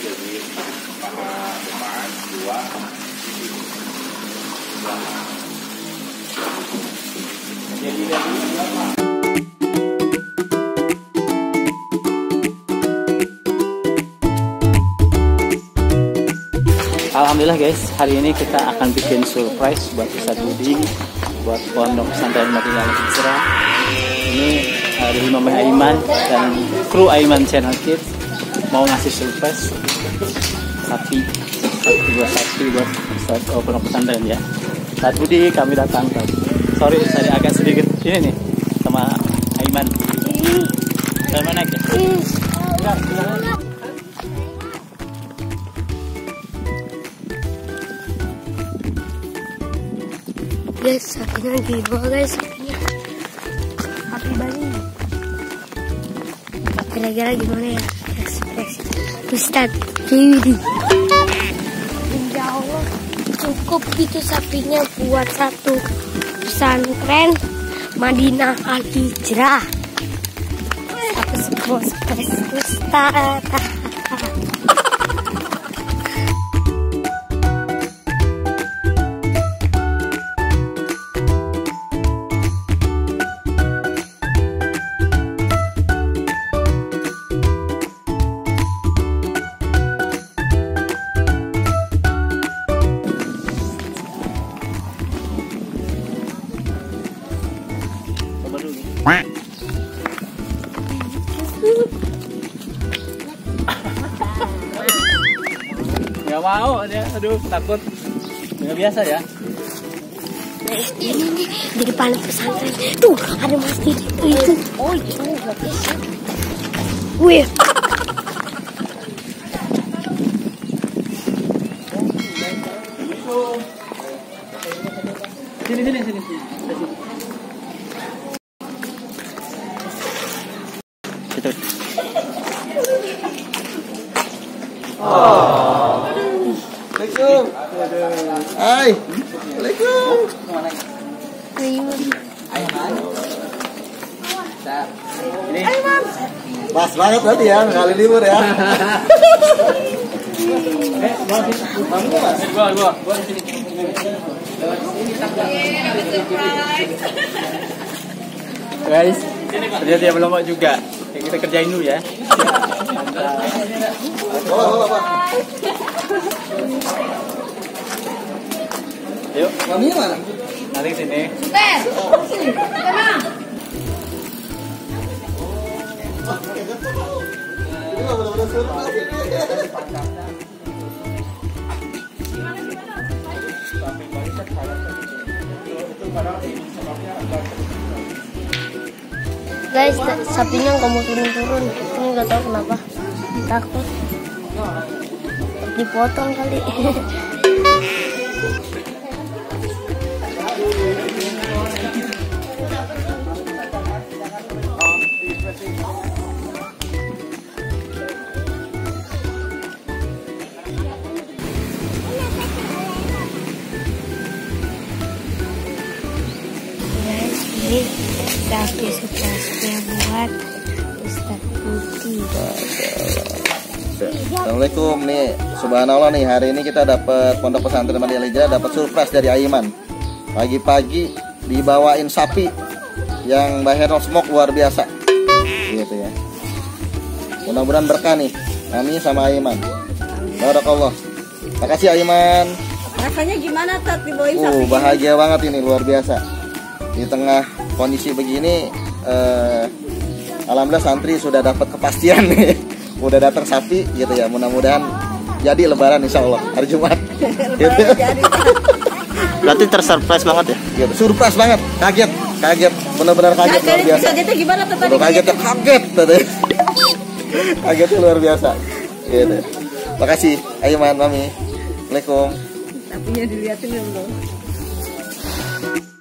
jadi paha depan 2 sisi belakang. Jadi dari belakang. Alhamdulillah guys, hari ini kita akan bikin surprise buat Ustadz Budi, buat Pondok Pesantren Madinah Al-Hijrah. Ini dari Mama Aiman dan kru Aiman Channel Kids mau ngasih surprise sapi buat Ustadz Pondok Pesantren ya. Ustadz Budi kami datang. Sorry saya agak sedikit ini nih sama Aiman. Saya mana ya? Enggak. Guys, sapinya di bawah guys, sapinya sapi Bali. Kira-kira gimana ya ekspresi Ustadz Budi? Insya Allah cukup itu sapinya buat satu pesantren Madinah Al-Hijrah. Satu sebuah Ustadz. Nggak mau dia, aduh takut. Nggak biasa ya. Nah, ini nih di depan pesantren tuh ada masjid itu. Oh itu nggak bisa. Wih. Sini. Situ. Assalamualaikum. Hai. Waalaikumsalam. Aiman. Pas banget tadi ya, kali libur ya. Gua di sini. Guys, ternyata dia belum mau juga. Kita kerjain dulu ya. Bawa, Pak. Yuk, Mami mana? nanti sini. Ini nggak benar-benar surprise ini. Guys, sapinya nggak mau turun-turun. Ini nggak tahu kenapa. Takut dipotong kali. Guys, ini sapi surprise-nya buat Ustadz Budi. Assalamualaikum nih, subhanallah nih hari ini kita dapat Pondok Pesantren Madinah Al-Hijrah dapat surprise dari Aiman. Pagi-pagi dibawain sapi yang Mbak Heno smoke luar biasa, gitu ya. Mudah-mudahan berkah nih, Mami sama Aiman. Barakallah. Makasih Aiman. Rasanya gimana Tat dibawain sapi? Bahagia banget ini luar biasa. Di tengah kondisi begini, alhamdulillah santri sudah dapat kepastian nih. Udah datang sapi gitu ya, mudah-mudahan jadi lebaran insya Allah hari Jumat. Gitu. Berarti tersurprise banget ya? Gitu. Surprise banget, kaget, benar-benar kaget luar biasa. Kagetnya gimana Tat? Udah kagetnya kaget, kagetnya luar biasa. Gitu. Makasih, Aiman, Mami. Assalamualaikum. Sapinya dilihatin dulu.